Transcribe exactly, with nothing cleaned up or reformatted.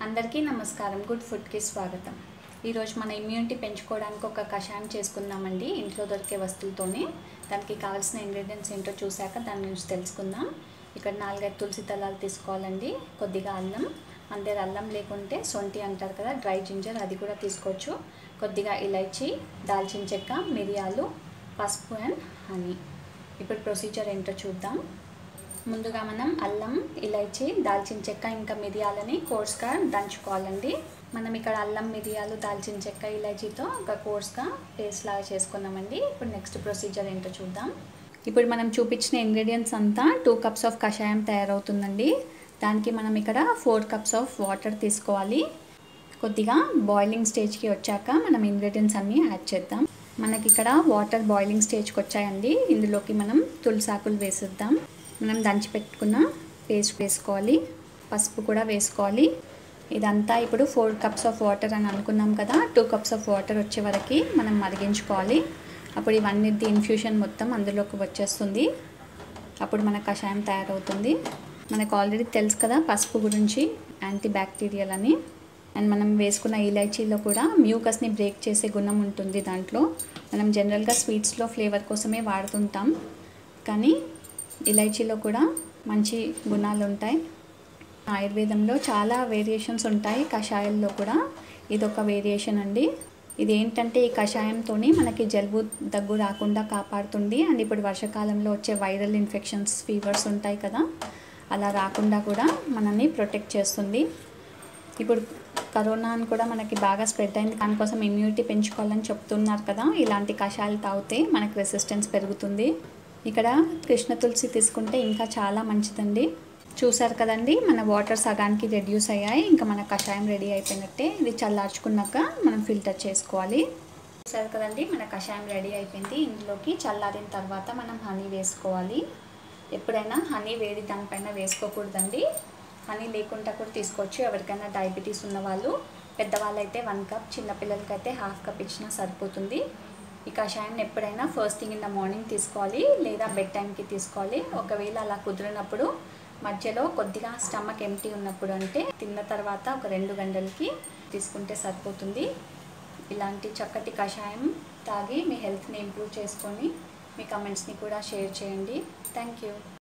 అందరికీ నమస్కారం. గుడ్ ఫుడ్కి స్వాగతం. ఈరోజు మన ఇమ్యూనిటీ పెంచుకోవడానికి ఒక కషాయం చేసుకుందామండి. ఇంట్లో దొరికే వస్తువులతోనే. దానికి కావాల్సిన ఇంగ్రీడియంట్స్ ఏంటో చూశాక దాని గురించి తెలుసుకుందాం. ఇక్కడ నాలుగైదు తులసి దళాలు తీసుకోవాలండి. కొద్దిగా అల్లం, అందరు అల్లం లేకుంటే సొంటి అంటారు కదా, డ్రై జింజర్, అది కూడా తీసుకోవచ్చు. కొద్దిగా ఇలైచి, దాల్చిన చెక్క, మిరియాలు, పసుపు అండ్ హనీ. ఇప్పుడు ప్రొసీజర్ ఏంటో చూద్దాం. ముందుగా మనం అల్లం, ఇలైచి, దాల్చిన చెక్క ఇంకా మిరియాలని కోర్స్గా దంచుకోవాలండి. మనం ఇక్కడ అల్లం, మిరియాలు, దాల్చిన చెక్క, ఇలైచితో ఒక కోర్స్గా పేస్ట్ లాగా చేసుకున్నామండి. ఇప్పుడు నెక్స్ట్ ప్రొసీజర్ ఏంటో చూద్దాం. ఇప్పుడు మనం చూపించిన ఇంగ్రీడియంట్స్ అంతా టూ కప్స్ ఆఫ్ కషాయం తయారవుతుందండి. దానికి మనం ఇక్కడ ఫోర్ కప్స్ ఆఫ్ వాటర్ తీసుకోవాలి. కొద్దిగా బాయిలింగ్ స్టేజ్కి వచ్చాక మనం ఇంగ్రీడియంట్స్ అన్నీ యాడ్ చేద్దాం. మనకి ఇక్కడ వాటర్ బాయిలింగ్ స్టేజ్కి వచ్చాయండి. ఇందులోకి మనం తులసాకులు వేసిద్దాం. మనం దంచి పెట్టుకున్న పేస్ట్ వేసుకోవాలి, పసుపు కూడా వేసుకోవాలి. ఇదంతా ఇప్పుడు ఫోర్ కప్స్ ఆఫ్ వాటర్ అని అనుకున్నాం కదా, టూ కప్స్ ఆఫ్ వాటర్ వచ్చే వరకు మనం మరిగించుకోవాలి. అప్పుడు ఇవన్నీ ఇన్ఫ్యూషన్ మొత్తం అందులోకి వచ్చేస్తుంది. అప్పుడు మన కషాయం తయారవుతుంది. మనకు ఆల్రెడీ తెలుసు కదా పసుపు గురించి, యాంటీ బ్యాక్టీరియల్ అని. అండ్ మనం వేసుకున్న ఇలైచీలో కూడా మ్యూకస్ని బ్రేక్ చేసే గుణం ఉంటుంది దాంట్లో. మనం జనరల్గా స్వీట్స్లో ఫ్లేవర్ కోసమే వాడుతుంటాం, కానీ ఇలైచీలో కూడా మంచి గుణాలు ఉంటాయి. ఆయుర్వేదంలో చాలా వేరియేషన్స్ ఉంటాయి కషాయాల్లో కూడా. ఇదొక వేరియేషన్ అండి. ఇది ఏంటంటే ఈ కషాయంతో మనకి జలుబు, దగ్గు రాకుండా కాపాడుతుంది. అండ్ ఇప్పుడు వర్షాకాలంలో వచ్చే వైరల్ ఇన్ఫెక్షన్స్, ఫీవర్స్ ఉంటాయి కదా, అలా రాకుండా కూడా మనల్ని ప్రొటెక్ట్ చేస్తుంది. ఇప్పుడు కరోనా అని కూడా మనకి బాగా స్ప్రెడ్ అయింది. దానికోసం ఇమ్యూనిటీ పెంచుకోవాలని చెప్తున్నారు కదా, ఇలాంటి కషాయాలు తాగితే మనకి రెసిస్టెన్స్ పెరుగుతుంది. ఇక్కడ కృష్ణ తులసి తీసుకుంటే ఇంకా చాలా మంచిదండి. చూసారు కదండి, మన వాటర్ సగానికి రెడ్యూస్ అయ్యాయి. ఇంకా మన కషాయం రెడీ అయిపోయినట్టే. ఇది చల్లార్చుకున్నాక మనం ఫిల్టర్ చేసుకోవాలి. చూసారు కదండి, మన కషాయం రెడీ అయిపోయింది. ఇందులోకి చల్లారిన తర్వాత మనం హనీ వేసుకోవాలి. ఎప్పుడైనా హనీ వేడి దానిపైన వేసుకోకూడదండి. హనీ లేకుండా కూడా తీసుకోవచ్చు. ఎవరికైనా డయాబెటీస్ ఉన్న వాళ్ళు, పెద్దవాళ్ళైతే వన్ కప్, చిన్నపిల్లలకైతే హాఫ్ కప్ ఇచ్చినా సరిపోతుంది. ఈ కషాయాన్ని ఎప్పుడైనా first thing in the morning తీసుకోవాలి, లేదా బెడ్ టైంకి తీసుకోవాలి. ఒకవేళ అలా కుదిరినప్పుడు మధ్యలో కొద్దిగా స్టమక్ ఎంటీ ఉన్నప్పుడు, అంటే తిన్న తర్వాత ఒక రెండు గంటలకి తీసుకుంటే సరిపోతుంది. ఇలాంటి చక్కటి కషాయం తాగి మీ హెల్త్ని ఇంప్రూవ్ చేసుకొని మీ కమెంట్స్ని కూడా షేర్ చేయండి. Thank you.